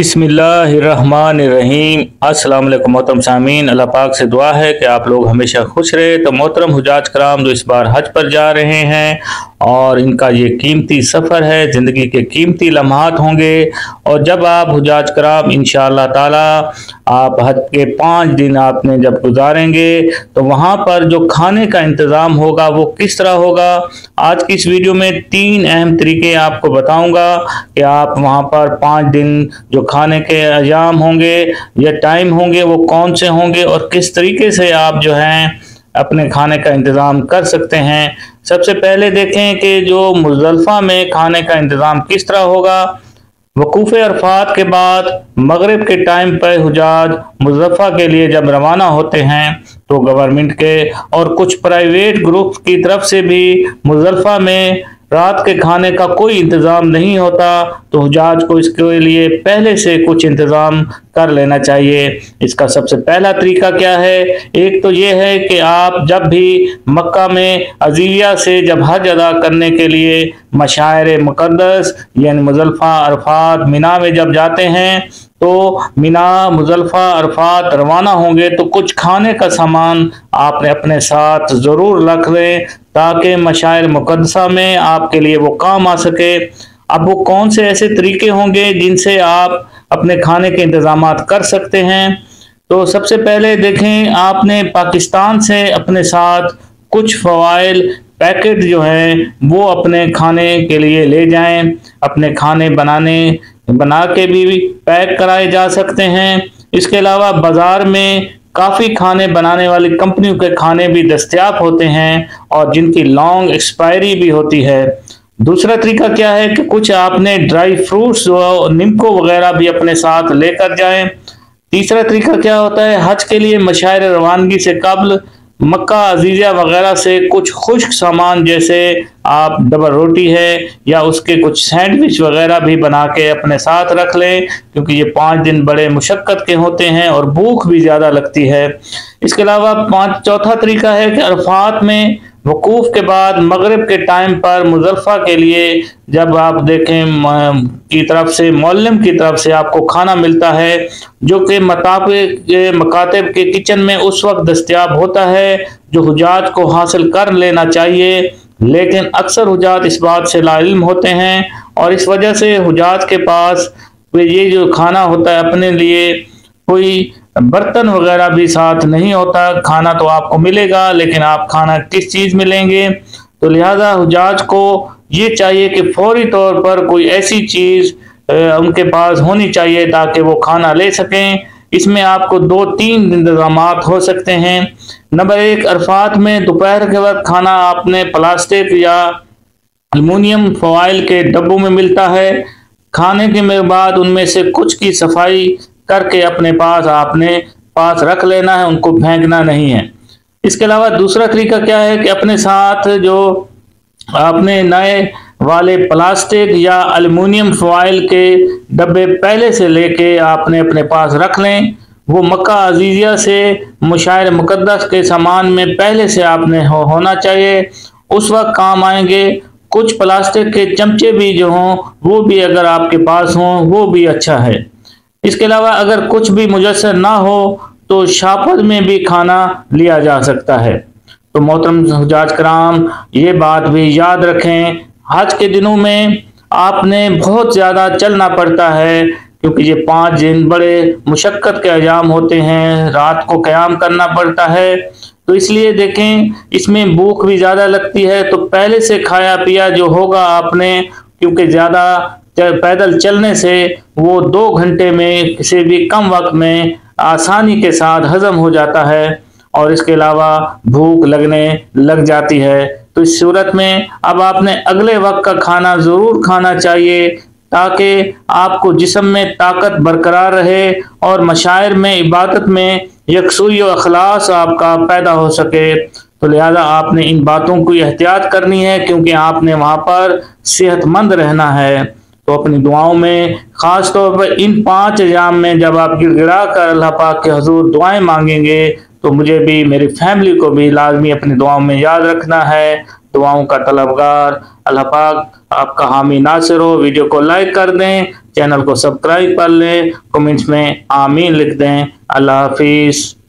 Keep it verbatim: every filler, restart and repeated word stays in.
बिस्मिल्लाहिर्रहमानिर्रहीम। अस्सलाम वालेकुम मोहतरम सामीन, अल्लाह पाक से दुआ है कि आप लोग हमेशा खुश रहे। तो मोहतरम हुजाज कराम जो इस बार हज पर जा रहे हैं और इनका ये कीमती सफ़र है, ज़िंदगी के कीमती लम्हात होंगे। और जब आप हुजाज कराम इंशाअल्लाह ताला आप हज के पाँच दिन आपने जब गुजारेंगे तो वहाँ पर जो खाने का इंतज़ाम होगा वो किस तरह होगा, आज की इस वीडियो में तीन अहम तरीके आपको बताऊंगा कि आप वहाँ पर पाँच दिन जो खाने के अयाम होंगे या टाइम होंगे वो कौन से होंगे और किस तरीके से आप जो हैं अपने खाने का इंतज़ाम कर सकते हैं। सबसे पहले देखें कि जो मुज़दलिफ़ा में खाने का इंतज़ाम किस तरह होगा। वकूफ़ अरफात के बाद मगरिब के टाइम पर हुजाज मुज़दलिफ़ा के लिए जब रवाना होते हैं तो गवर्नमेंट के और कुछ प्राइवेट ग्रुप की तरफ से भी मुज़दलिफ़ा में रात के खाने का कोई इंतज़ाम नहीं होता, तो हुजाज को इसके लिए पहले से कुछ इंतज़ाम कर लेना चाहिए। इसका सबसे पहला तरीका क्या है, एक तो ये है कि आप जब भी मक्का में अज़ीज़ा से जब हज अदा करने के लिए मशायर मुक़द्दस यानी मुज़दलिफ़ा अरफात मिना में जब जाते हैं तो मिना मुज़दलिफ़ा अरफात रवाना होंगे तो कुछ खाने का सामान आपने अपने साथ ज़रूर रख लें ताकि मशायर मुक़द्दसा में आपके लिए वो काम आ सके। अब वो कौन से ऐसे तरीके होंगे जिनसे आप अपने खाने के इंतज़ामात कर सकते हैं। तो सबसे पहले देखें, आपने पाकिस्तान से अपने साथ कुछ फ़वाइल पैकेट जो हैं वो अपने खाने के लिए ले जाएं। अपने खाने बनाने बना के भी पैक कराए जा सकते हैं। इसके अलावा बाज़ार में काफ़ी खाने बनाने वाली कंपनियों के खाने भी दस्तयाब होते हैं और जिनकी लॉन्ग एक्सपायरी भी होती है। दूसरा तरीका क्या है कि कुछ आपने ड्राई फ्रूट्स और निम्को वगैरह भी अपने साथ लेकर जाएं। तीसरा तरीका क्या होता है, हज के लिए मशायर रवानगी से कबल मक्का अज़ीज़ा वगैरह से कुछ खुश्क सामान जैसे आप डबल रोटी है या उसके कुछ सैंडविच वगैरह भी बना के अपने साथ रख लें, क्योंकि ये पाँच दिन बड़े मुशक्क़त के होते हैं और भूख भी ज़्यादा लगती है। इसके अलावा पाँच चौथा तरीका है कि अरफात में वकूफ़ के बाद मगरिब के टाइम पर मुज़दलिफ़ा के लिए जब आप देखें की तरफ से मौल्लम की तरफ से आपको खाना मिलता है जो कि मताबिक मकातिब के किचन में उस वक्त दस्तयाब होता है, जो हुजाज को हासिल कर लेना चाहिए। लेकिन अक्सर हुजाज इस बात से लाइल्म होते हैं और इस वजह से हुजाज के पास ये जो खाना होता है अपने लिए कोई बर्तन वगैरह भी साथ नहीं होता। खाना तो आपको मिलेगा लेकिन आप खाना किस चीज़ में लेंगे, तो लिहाजा हुजाज को ये चाहिए कि फौरी तौर पर कोई ऐसी चीज़ उनके पास होनी चाहिए ताकि वो खाना ले सकें। इसमें आपको दो तीन इंतज़ामात हो सकते हैं। नंबर एक, अरफात में दोपहर के वक्त खाना आपने प्लास्टिक या एल्युमिनियम फॉइल के डब्बों में मिलता है। खाने के बाद उनमें से कुछ की सफाई करके अपने पास आपने पास रख लेना है, उनको फेंकना नहीं है। इसके अलावा दूसरा तरीका क्या है कि अपने साथ जो आपने नए वाले प्लास्टिक या एल्युमिनियम फॉइल के डब्बे पहले से लेके आपने अपने पास रख लें। वो मक्का अज़ीज़ा से मशायर मुक़द्दस के सामान में पहले से आपने हो, होना चाहिए, उस वक्त काम आएंगे। कुछ प्लास्टिक के चमचे भी जो हों वो भी अगर आपके पास हों वो भी अच्छा है। इसके अलावा अगर कुछ भी मुयस्सर ना हो तो शापर में भी खाना लिया जा सकता है। तो मोहतरम हुजाज कराम ये बात भी याद रखें, हज के दिनों में आपने बहुत ज़्यादा चलना पड़ता है क्योंकि ये पाँच दिन बड़े मुशक्क़त के अयाम होते हैं, रात को क़याम करना पड़ता है। तो इसलिए देखें इसमें भूख भी ज़्यादा लगती है, तो पहले से खाया पिया जो होगा आपने, क्योंकि ज़्यादा पैदल चलने से वो दो घंटे में से भी कम वक्त में आसानी के साथ हजम हो जाता है और इसके अलावा भूख लगने लग जाती है। तो इस सूरत में अब आपने अगले वक्त का खाना ज़रूर खाना चाहिए ताकि आपको जिस्म में ताकत बरकरार रहे और मशायर में इबादत में यकसूई और अखलास आपका पैदा हो सके। तो लिहाजा आपने इन बातों की एहतियात करनी है क्योंकि आपने वहाँ पर सेहतमंद रहना है। तो अपनी दुआओं में ख़ास तौर पर इन पाँच अयाम में जब आप गिड़गिड़ा कर अल्लाह पाक के हुजूर दुआएं मांगेंगे तो मुझे भी मेरी फैमिली को भी लाजमी अपनी दुआओं में याद रखना है। दुआओं का तलबगार अल्लाह पाक आपका हामी नासिर हो। वीडियो को लाइक कर दें चैनल को सब्सक्राइब कर लें, कमेंट्स में आमीन लिख दें। अल्लाह हाफिज़।